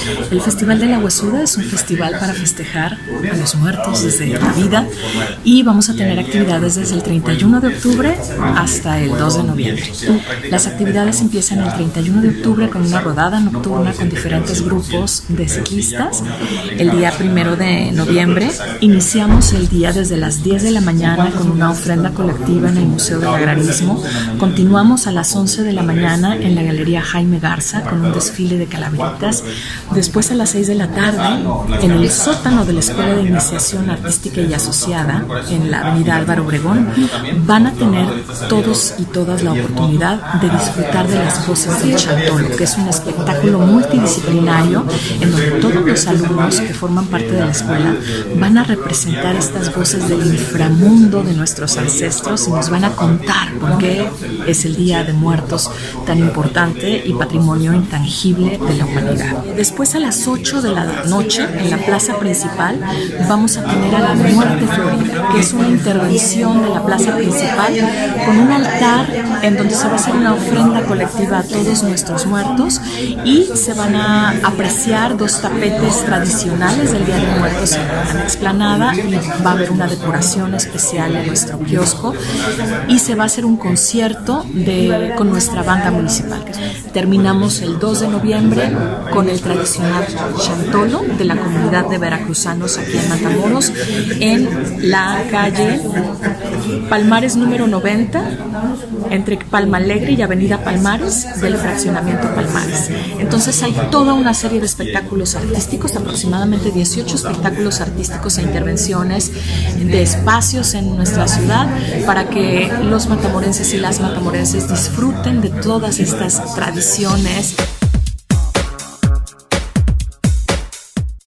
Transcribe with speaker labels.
Speaker 1: El Festival de la Huesuda es un festival para festejar a los muertos desde la vida y vamos a tener actividades desde el 31 de octubre hasta el 2 de noviembre. Las actividades empiezan el 31 de octubre con una rodada nocturna con diferentes grupos de ciclistas. El día 1 de noviembre iniciamos el día desde las 10 de la mañana con una ofrenda colectiva en el Museo del Agrarismo. Continuamos a las 11 de la mañana en la Galería Jaime Garza con un desfile de calaveritas. Después a las 6 de la tarde en el sótano de la Escuela de Iniciación Artística y Asociada en la avenida Álvaro Obregón van a tener todos y todas la oportunidad de disfrutar de las voces del Chantolo, que es un espectáculo multidisciplinario en donde todos los alumnos que forman parte de la escuela van a representar estas voces del inframundo de nuestros ancestros y nos van a contar por qué es el Día de Muertos tan importante y patrimonio intangible de la humanidad. Después a las 8 de la noche en la plaza principal vamos a tener a la Muerte Florida, que es una intervención de la plaza principal con un altar en donde se va a hacer una ofrenda colectiva a todos nuestros muertos y se van a apreciar 2 tapetes tradicionales del Día de Muertos en la explanada y va a haber una decoración especial en nuestro kiosco y se va a hacer un concierto con nuestra banda municipal. Terminamos el 2 de noviembre con el tradicional Chantolo de la comunidad de veracruzanos aquí en Matamoros en la calle Palmares número 90 entre Palma Alegre y Avenida Palmares del fraccionamiento Palmares. Entonces hay toda una serie de espectáculos artísticos, aproximadamente 18 espectáculos artísticos e intervenciones de espacios en nuestra ciudad para que los matamorenses y las matamorenses disfruten de todas estas tradiciones.